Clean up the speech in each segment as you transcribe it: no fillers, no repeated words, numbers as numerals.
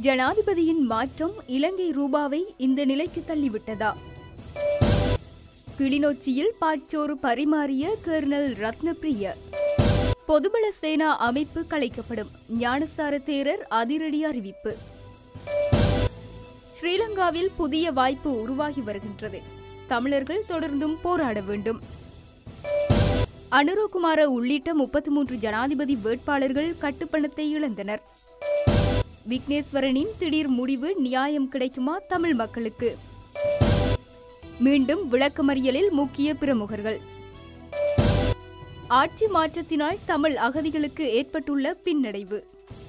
ஜனாதிபதியின் மாற்றம் இலங்கை ரூபாவை இந்த நிலைக்கு தள்ளிவிட்டதா? கிளிநொச்சியில் பாட்சோறு பரிமாறிய கர்னல் ரத்னப்பிரிய. பொதுபல சேனா அமைப்பு கலைக்கப்படும், ஞானசார தேரர் அதிரடி அறிவிப்பு. ஸ்ரீலங்காவில் புதிய வாய்ப்பு உருவாகி வருகின்றது, தமிழர்கள் தொடர்ந்தும் போராட வேண்டும். அனுரகுமார உள்ளிட்ட 33 ஜனாதிபதி வேட்பாளர்கள் கட்டுப்பணத்தை இழந்தனர். விக்னேஸ்வரனின் திடீர் முடிவு நியாயம் கிடைக்குமா தமிழ் மக்களுக்கு? மீண்டும் விளக்கமறியலில் முக்கிய பிரமுகர்கள். ஆட்சி மாற்றத்தினால் தமிழ் அகதிகளுக்கு ஏற்பட்டுள்ள பின்னடைவு.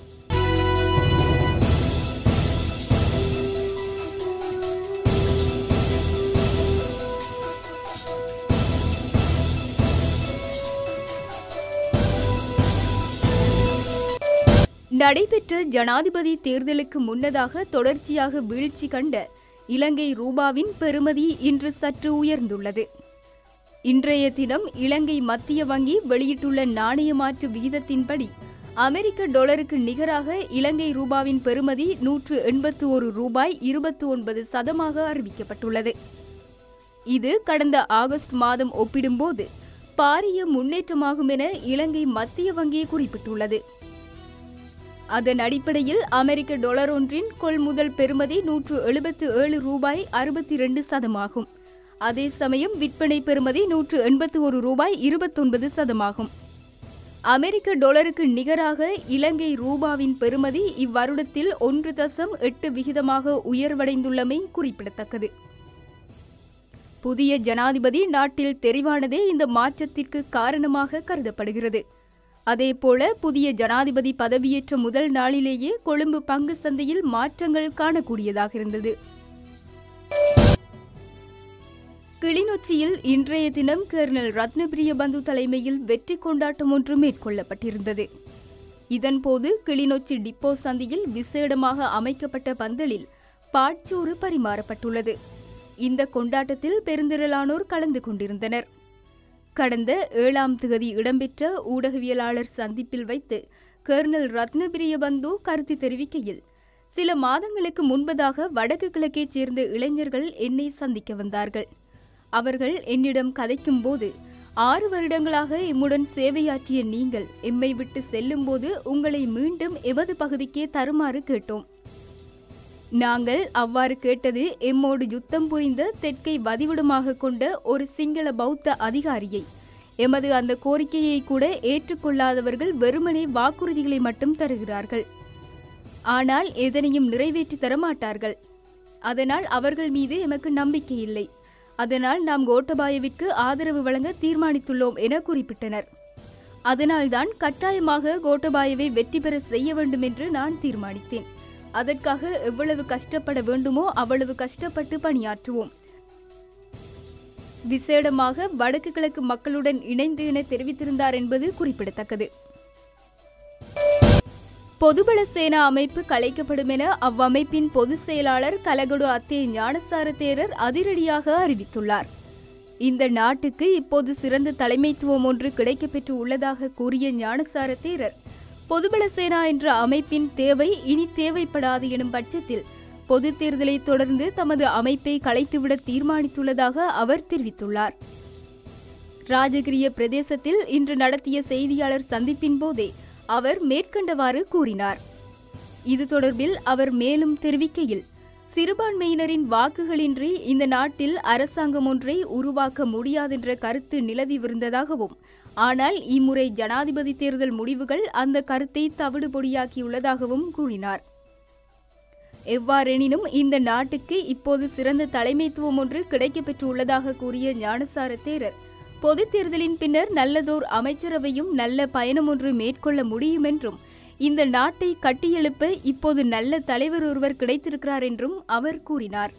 நடைபெற்ற ஜனாதிபதி தேர்தலுக்கு முன்னதாக தொடர்ச்சியாக வீழ்ச்சி கண்ட இலங்கை ரூபாவின் பெறுமதி இன்று சற்று உயர்ந்துள்ளது. இன்றைய தினம் இலங்கை மத்திய வங்கி வெளியிட்டுள்ள நாணய மாற்று விகிதத்தின்படி அமெரிக்க டாலருக்கு நிகராக இலங்கை ரூபாவின் பெறுமதி 181 ரூபாய் 29 சதமாக அறிவிக்கப்பட்டுள்ளது. இது கடந்த ஆகஸ்ட் மாதம் ஒப்பிடும்போது பாரிய முன்னேற்றமாகும் என இலங்கை மத்திய வங்கி குறிப்பிட்டுள்ளது. அதன் அடிப்படையில் அமெரிக்க டாலர் ஒன்றின் கொள்முதல் பெறுமதி 177 ரூபாய் 62 சதமாகும். அதே சமயம் விற்பனை பெறுமதி 181 ரூபாய் 29 சதமாகும். அமெரிக்க டாலருக்கு நிகராக இலங்கை ரூபாவின் பெறுமதி இவ்வருடத்தில் 1.8 விகிதமாக உயர்வடைந்துள்ளமை குறிப்பிடத்தக்கது. புதிய ஜனாதிபதி நாட்டில் தெரிவானதே இந்த மாற்றத்திற்கு காரணமாக கருதப்படுகிறது. அதேபோல புதிய ஜனாதிபதி பதவியேற்ற முதல் நாளிலேயே கொழும்பு பங்கு சந்தையில் மாற்றங்கள் காணக்கூடியதாக இருந்தது. கிளிநொச்சியில் இன்றைய தினம் கர்னல் ரத்னப்பிரிய பந்து தலைமையில் வெற்றி கொண்டாட்டம் ஒன்று மேற்கொள்ளப்பட்டிருந்தது. இதன்போது கிளிநொச்சி டிப்போ சந்தையில் விசேடமாக அமைக்கப்பட்ட பந்தலில் பாட்சோறு பரிமாறப்பட்டுள்ளது. இந்த கொண்டாட்டத்தில் பெருந்திரளானோர் கலந்து கொண்டிருந்தனர். கடந்த 7ஆம் தேதி இடம்பெற்ற ஊடகவியலாளர் சந்திப்பில் வைத்து கர்னல் ரத்னப்பிரிய பந்து கருத்து தெரிவிக்கையில், சில மாதங்களுக்கு முன்பதாக வடக்கு கிழக்கைச் சேர்ந்த இளைஞர்கள் என்னை சந்திக்க வந்தார்கள். அவர்கள் என்னிடம் கதைக்கும் போது, 6 வருடங்களாக எம்முடன் சேவையாற்றிய நீங்கள் எம்மை விட்டு செல்லும்போது உங்களை மீண்டும் எமது பகுதிக்கே தருமாறு கேட்டோம். நாங்கள் அவ்வாறு கேட்டது எம்மோடு யுத்தம் புரிந்த தெற்கை வதிவிடமாக கொண்ட ஒரு சிங்கள பௌத்த அதிகாரியை. எமது அந்த கோரிக்கையை கூட ஏற்றுக்கொள்ளாதவர்கள் வெறுமனே வாக்குறுதிகளை மட்டும் தருகிறார்கள், ஆனால் எதனையும் நிறைவேற்றி தரமாட்டார்கள். அதனால் அவர்கள் மீது எமக்கு நம்பிக்கை இல்லை. அதனால் நாம் கோட்டபாயவிற்கு ஆதரவு வழங்க தீர்மானித்துள்ளோம் என குறிப்பிட்டனர். அதனால்தான் கட்டாயமாக கோட்டபாயவை வெற்றி பெற செய்ய வேண்டும் என்று நான் தீர்மானித்தேன். அதற்காக எவ்வளவு கஷ்டப்பட வேண்டுமோ அவ்வளவு கஷ்டப்பட்டு பணியாற்றுவோம். விசேடமாக வடக்கு கிழக்கு மக்களுடன் இணைந்து என தெரிவித்திருந்தார் என்பது குறிப்பிடத்தக்கது. பொதுபல சேனா அமைப்பு கலைக்கப்படும் என அவ்வமைப்பின் பொதுச் செயலாளர் கலகொடு அத்தே ஞானசார தேரர் அதிரடியாக அறிவித்துள்ளார். இந்த நாட்டுக்கு இப்போது சிறந்த தலைமைத்துவம் ஒன்று கிடைக்கப்பெற்று உள்ளதாக கூறிய ஞானசார தேரர், பொதுபல சேனா என்ற அமைப்பின் தேவை இனி தேவைப்படாது எனும் பட்சத்தில் பொது தேர்தலை தொடர்ந்து தமது அமைப்பை கலைத்துவிட தீர்மானித்துள்ளதாக அவர் தெரிவித்துள்ளார். ராஜகிரிய பிரதேசத்தில் இன்று நடத்திய செய்தியாளர் சந்திப்பின் போதே அவர் மேற்கண்டவாறு கூறினார். இது தொடர்பில் அவர் மேலும் தெரிவிக்கையில், சிறுபான்மையினரின் வாக்குகளின்றி இந்த நாட்டில் அரசாங்கம் ஒன்றை உருவாக்க முடியாதென்ற கருத்து நிலவியிருந்ததாகவும், ஆனால் இம்முறை ஜனாதிபதி தேர்தல் முடிவுகள் அந்த கருத்தை தவிடுபொடியாக்கியுள்ளதாகவும் கூறினார். எவ்வாறெனினும் இந்த நாட்டுக்கு இப்போது சிறந்த தலைமைத்துவம் ஒன்று கிடைக்கப்பெற்றுள்ளதாக கூறிய ஞானசார தேரர், பொது தேர்தலின் பின்னர் நல்லதோர் அமைச்சரவையும் நல்ல பயணம் ஒன்று மேற்கொள்ள முடியும் என்றும், இந்த நாட்டை கட்டியெழுப்ப இப்போது நல்ல தலைவர் ஒருவர் கிடைத்திருக்கிறார் என்றும் அவர் கூறினார்.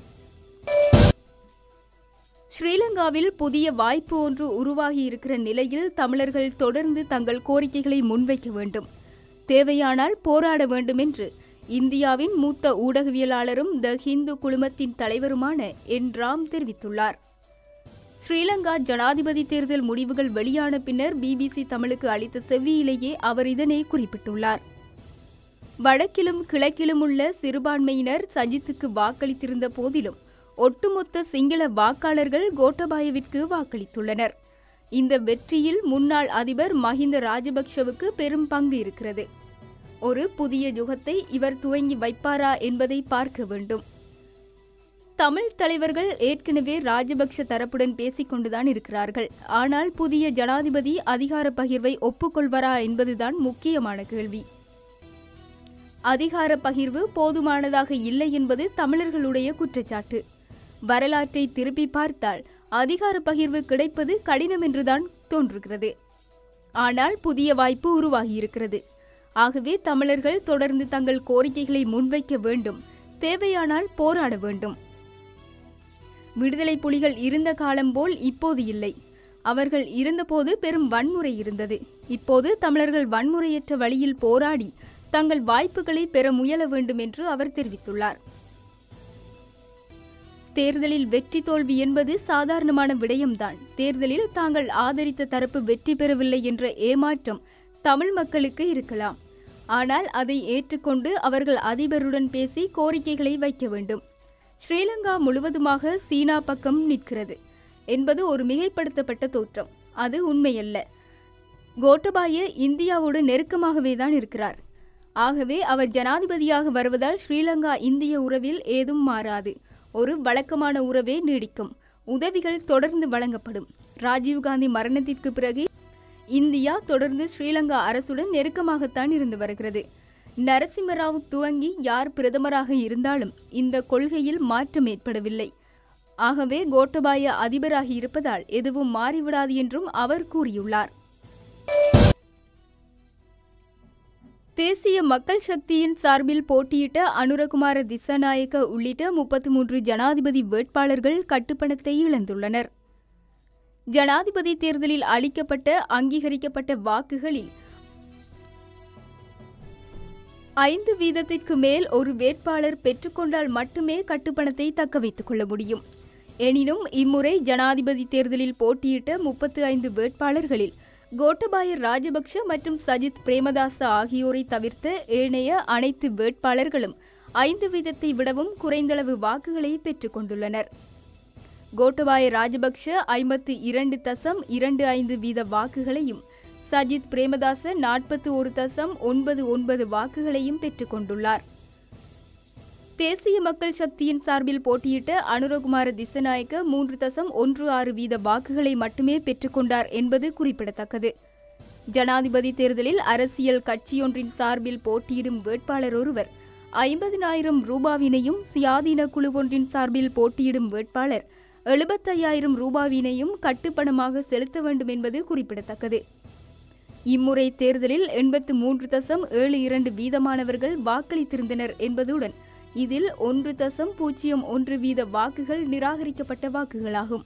ஸ்ரீலங்காவில் புதிய வாய்ப்பு ஒன்று உருவாகி இருக்கிற நிலையில் தமிழர்கள் தொடர்ந்து தங்கள் கோரிக்கைகளை முன்வைக்க வேண்டும், தேவையானால் போராட வேண்டும் என்று இந்தியாவின் மூத்த ஊடகவியலாளரும் த ஹிந்து குழுமத்தின் தலைவருமான என் ராம் தெரிவித்துள்ளார். ஸ்ரீலங்கா ஜனாதிபதி தேர்தல் முடிவுகள் வெளியான பின்னர் பிபிசி தமிழுக்கு அளித்த செவ்வியிலேயே அவர் இதனை குறிப்பிட்டுள்ளார். வடக்கிலும் கிழக்கிலும் உள்ள சிறுபான்மையினர் சஜித்துக்கு வாக்களித்திருந்த போதிலும் ஒட்டுமொத்த சிங்கள வாக்காளர்கள் கோட்டபாயவிற்கு வாக்களித்துள்ளனர். இந்த வெற்றியில் முன்னாள் அதிபர் மஹிந்த ராஜபக்ஷவுக்கு பெரும் பங்கு இருக்கிறது. ஒரு புதிய யுகத்தை இவர் துவங்கி வைப்பாரா என்பதை பார்க்க வேண்டும். தமிழ் தலைவர்கள் ஏற்கனவே ராஜபக்ஷ தரப்புடன் பேசிக்கொண்டுதான் இருக்கிறார்கள். ஆனால் புதிய ஜனாதிபதி அதிகார பகிர்வை ஒப்புக்கொள்வாரா என்பதுதான் முக்கியமான கேள்வி. அதிகார பகிர்வு போதுமானதாக இல்லை என்பது தமிழர்களுடைய குற்றச்சாட்டு. வரலாற்றை திருப்பி பார்த்தால் அதிகார பகிர்வு கிடைப்பது கடினம் என்றுதான் தோன்றுகிறது. ஆனால் புதிய வாய்ப்பு உருவாகியிருக்கிறது. ஆகவே தமிழர்கள் தொடர்ந்து தங்கள் கோரிக்கைகளை முன்வைக்க வேண்டும். தேவையானால் போராட வேண்டும். விடுதலை புலிகள் இருந்த காலம் போல் இப்போது இல்லை. அவர்கள் இருந்தபோது பெரும் வன்முறை இருந்தது. இப்போது தமிழர்கள் வன்முறையற்ற வழியில் போராடி தங்கள் வாய்ப்புகளை பெற முயல வேண்டும் என்று அவர் தெரிவித்துள்ளார். தேர்தலில் வெற்றி தோல்வி என்பது சாதாரணமான விடயம்தான். தேர்தலில் தாங்கள் ஆதரித்த தரப்பு வெற்றி பெறவில்லை என்ற ஏமாற்றம் தமிழ் மக்களுக்கு இருக்கலாம். ஆனால் அதை ஏற்றுக்கொண்டு அவர்கள் அதிபருடன் பேசி கோரிக்கைகளை வைக்க வேண்டும். ஸ்ரீலங்கா முழுவதுமாக சீனா பக்கம் நிற்கிறது என்பது ஒரு மிகைப்படுத்தப்பட்ட தோற்றம். அது உண்மையல்ல. கோட்டபாய இந்தியாவோடு நெருக்கமாகவே தான் இருக்கிறார். ஆகவே அவர் ஜனாதிபதியாக வருவதால் ஸ்ரீலங்கா இந்திய உறவில் ஏதும் மாறாது. ஒரு வழக்கமான உறவே நீடிக்கும். உதவிகள் தொடர்ந்து வழங்கப்படும். ராஜீவ்காந்தி மரணத்திற்கு பிறகு இந்தியா தொடர்ந்து ஸ்ரீலங்கா அரசுடன் நெருக்கமாகத்தான் இருந்து வருகிறது. நரசிம்மராவ் துவங்கி யார் பிரதமராக இருந்தாலும் இந்த கொள்கையில் மாற்றம் ஏற்படவில்லை. ஆகவே கோட்டபாய அதிபராகி இருப்பதால் எதுவும் மாறிவிடாது என்றும் அவர் கூறியுள்ளார். தேசிய மக்கள் சக்தியின் சார்பில் போட்டியிட்ட அனுரகுமார திசாநாயக்க உள்ளிட்ட 33 ஜனாதிபதி வேட்பாளர்கள் கட்டுப்பணத்தை இழந்துள்ளனர். ஜனாதிபதி தேர்தலில் அளிக்கப்பட்ட அங்கீகரிக்கப்பட்ட வாக்குகளில் 5% மேல் ஒரு வேட்பாளர் பெற்றுக்கொண்டால் மட்டுமே கட்டுப்பணத்தை தக்க வைத்துக் கொள்ள முடியும். எனினும் இம்முறை ஜனாதிபதி தேர்தலில் போட்டியிட்ட 35 வேட்பாளர்களில் கோட்டபாய ராஜபக்ஷ மற்றும் சஜித் பிரேமதாச ஆகியோரை தவிர்த்த ஏனைய அனைத்து வேட்பாளர்களும் 5% விடவும் குறைந்தளவு வாக்குகளை பெற்றுக் கொண்டுள்ளனர். கோட்டபாய ராஜபக்ஷ 52.25% வாக்குகளையும் சஜித் பிரேமதாச 41.99 வாக்குகளையும் பெற்றுக் கொண்டுள்ளார். தேசிய மக்கள் சக்தியின் சார்பில் போட்டியிட்ட அனுரகுமார திசாநாயக்க 3.16% வாக்குகளை மட்டுமே பெற்றுக்கொண்டார் என்பது குறிப்பிடத்தக்கது. ஜனாதிபதி தேர்தலில் அரசியல் கட்சியொன்றின் சார்பில் போட்டியிடும் வேட்பாளர் ஒருவர் 50,000 ரூபாவினையும், சுயாதீன குழு ஒன்றின் சார்பில் போட்டியிடும் வேட்பாளர் 75,000 ரூபாவினையும் கட்டுப்பணமாக செலுத்த வேண்டும் என்பது குறிப்பிடத்தக்கது. இம்முறை தேர்தலில் 83.72% வாக்களித்திருந்தனர் என்பதுடன் இதில் 1.01% வாக்குகள் நிராகரிக்கப்பட்ட வாக்குகளாகும்.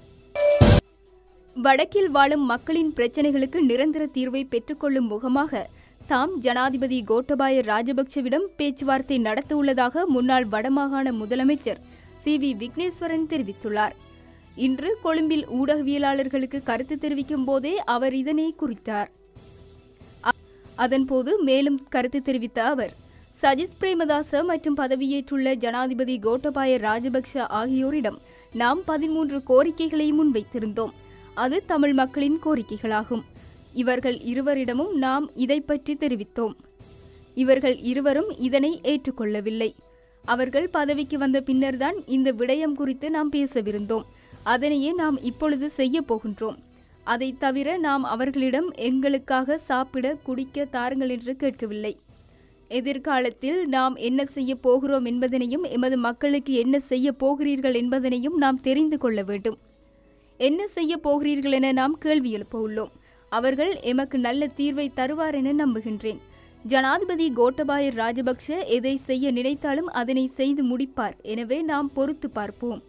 வடக்கில் வாழும் மக்களின் பிரச்சினைகளுக்கு நிரந்தர தீர்வை பெற்றுக்கொள்ளும் முகமாக தாம் ஜனாதிபதி கோட்டபாய ராஜபக்ஷவிடம் பேச்சுவார்த்தை நடத்த உள்ளதாக முன்னாள் வடமாகாண முதலமைச்சர் CV விக்னேஸ்வரன் தெரிவித்துள்ளார். இன்று கொழும்பில் ஊடகவியலாளர்களுக்கு கருத்து தெரிவிக்கும் போதே அவர் இதனை குறித்தார். அதன்போது மேலும் கருத்து தெரிவித்த அவர், சஜித் பிரேமதாச மற்றும் பதவியேற்றுள்ள ஜனாதிபதி கோட்டபாய ராஜபக்ஷ ஆகியோரிடம் நாம் 13 கோரிக்கைகளை முன்வைத்திருந்தோம். அது தமிழ் மக்களின் கோரிக்கைகளாகும். இவர்கள் இருவரிடமும் நாம் இதை பற்றி தெரிவித்தோம். இவர்கள் இருவரும் இதனை ஏற்றுக்கொள்ளவில்லை. அவர்கள் பதவிக்கு வந்த பின்னர்தான் இந்த விடயம் குறித்து நாம் பேசவிருந்தோம். அதனையே நாம் இப்பொழுது செய்ய போகின்றோம். அதை தவிர நாம் அவர்களிடம் எங்களுக்காக சாப்பிட குடிக்க தாருங்கள் என்று கேட்கவில்லை. எதிர்காலத்தில் நாம் என்ன செய்ய போகிறோம் என்பதனையும் எமது மக்களுக்கு என்ன செய்ய போகிறீர்கள் என்பதனையும் நாம் தெரிந்து கொள்ள வேண்டும். என்ன செய்ய போகிறீர்கள் என நாம் கேள்வி எழுப்ப உள்ளோம். அவர்கள் எமக்கு நல்ல தீர்வை தருவார் என நம்புகின்றேன். ஜனாதிபதி கோட்டபாய ராஜபக்ஷ எதை செய்ய நினைத்தாலும் அதனை செய்து முடிப்பார். எனவே நாம் பொறுத்து பார்ப்போம்.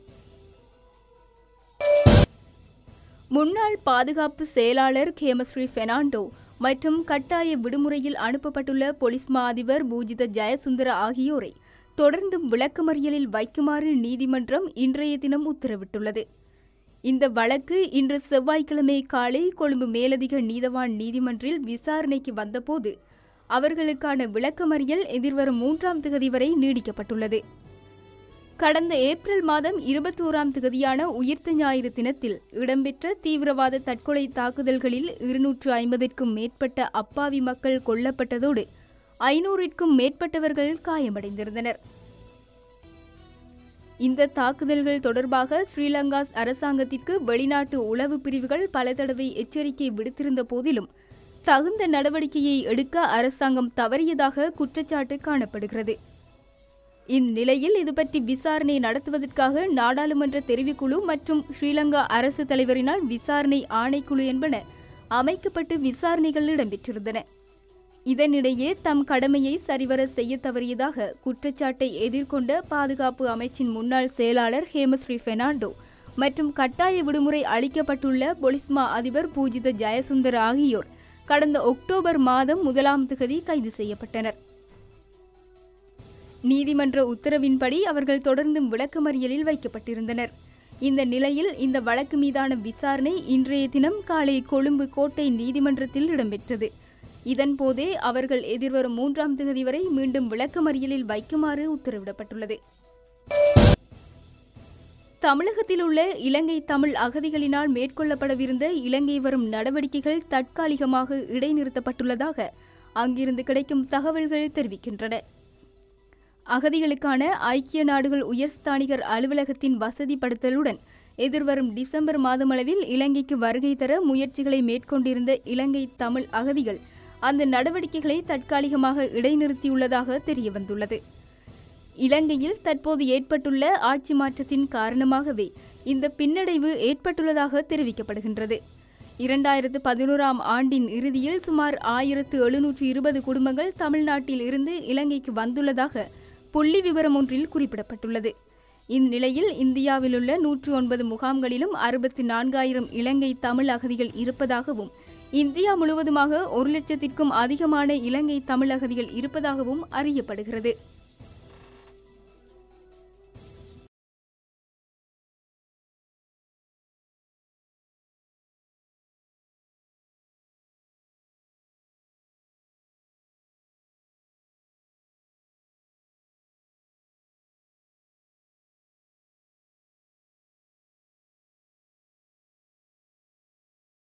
முன்னாள் பாதுகாப்பு செயலாளர் கேமஸ்ரீ பெர்னாண்டோ மற்றும் கட்டாய விடுமுறையில் அனுப்பப்பட்டுள்ள பொலிஸ் மா அதிபர் பூஜித ஜெயசுந்தர ஆகியோரை தொடர்ந்தும் விளக்கமறியலில் வைக்குமாறு நீதிமன்றம் இன்றைய தினம் உத்தரவிட்டுள்ளது. இந்த வழக்கு இன்று செவ்வாய்க்கிழமை காலை கொழும்பு மேலதிக நீதவான் நீதிமன்றில் விசாரணைக்கு வந்தபோது அவர்களுக்கான விளக்கமறியல் எதிர்வரும் 3ஆம் தேதி வரை நீடிக்கப்பட்டுள்ளது. கடந்த ஏப்ரல் மாதம் 21ஆம் தேதியான உயிர்த்த ஞாயிறு தினத்தில் இடம்பெற்ற தீவிரவாத தற்கொலை தாக்குதல்களில் 250க்கும் மேற்பட்ட அப்பாவி மக்கள் கொல்லப்பட்டதோடு 500க்கும் மேற்பட்டவர்கள் காயமடைந்திருந்தனர். இந்த தாக்குதல்கள் தொடர்பாக ஸ்ரீலங்கா அரசாங்கத்திற்கு வெளிநாட்டு உளவு பிரிவுகள் பல தடவை எச்சரிக்கை விடுத்திருந்த போதிலும் தகுந்த நடவடிக்கையை எடுக்க அரசாங்கம் தவறியதாக குற்றச்சாட்டு காணப்படுகிறது. இந்நிலையில் இதுபற்றி விசாரணை நடத்துவதற்காக நாடாளுமன்ற தெரிவுக்குழு மற்றும் ஸ்ரீலங்கா அரசு தலைவரினால் விசாரணை ஆணைக்குழு என்பன அமைக்கப்பட்டு விசாரணைகள் இடம்பெற்றிருந்தன. இதனிடையே தம் கடமையை சரிவர செய்ய தவறியதாக குற்றச்சாட்டை எதிர்கொண்ட பாதுகாப்பு அமைச்சின் முன்னாள் செயலாளர் ஹேமஸ்ரீ பெர்னாண்டோ மற்றும் கட்டாய விடுமுறை அளிக்கப்பட்டுள்ள பொலிஸ்மா அதிபர் பூஜித ஜெயசுந்தர் ஆகியோர் கடந்த அக்டோபர் மாதம் 1ஆம் தேதி கைது செய்யப்பட்டனர். நீதிமன்ற உத்தரவின்படி அவர்கள் தொடர்ந்தும் விளக்கமறியலில் வைக்கப்பட்டிருந்தனர். இந்த நிலையில் இந்த வழக்கு மீதான விசாரணை இன்றைய தினம் காலை கொழும்பு கோட்டை நீதிமன்றத்தில் இடம்பெற்றது. இதன்போதே அவர்கள் எதிர்வரும் 3ஆம் தேதி வரை மீண்டும் விளக்கமறியலில் வைக்குமாறு உத்தரவிடப்பட்டுள்ளது. தமிழகத்தில் உள்ள இலங்கை தமிழ் அகதிகளினால் மேற்கொள்ளப்படவிருந்த இலங்கை வரும் நடவடிக்கைகள் தற்காலிகமாக இடைநிறுத்தப்பட்டுள்ளதாக அங்கிருந்து கிடைக்கும் தகவல்கள் தெரிவிக்கின்றன. அகதிகளுக்கான ஐக்கிய நாடுகள் உயர்ஸ்தானிகர் அலுவலகத்தின் வசதிப்படுத்தலுடன் எதிர்வரும் டிசம்பர் மாதமளவில் இலங்கைக்கு வருகை தர முயற்சிகளை மேற்கொண்டிருந்த இலங்கை தமிழ் அகதிகள் அந்த நடவடிக்கைகளை தற்காலிகமாக இடைநிறுத்தியுள்ளதாக தெரியவந்துள்ளது. இலங்கையில் தற்போது ஏற்பட்டுள்ள ஆட்சி மாற்றத்தின் காரணமாகவே இந்த பின்னடைவு ஏற்பட்டுள்ளதாக தெரிவிக்கப்படுகின்றது. 2011ஆம் ஆண்டின் இறுதியில் சுமார் 1720 குடும்பங்கள் தமிழ்நாட்டில் இருந்து இலங்கைக்கு வந்துள்ளதாக புள்ளி விவரம் ஒன்றில் குறிப்பிடப்பட்டுள்ளது. இந்நிலையில் இந்தியாவிலுள்ள 109 முகாம்களிலும் 64,000 இலங்கை தமிழ் அகதிகள் இருப்பதாகவும் இந்தியா முழுவதுமாக 1,00,000க்கும் அதிகமான இலங்கை தமிழ் அகதிகள் இருப்பதாகவும் அறியப்படுகிறது.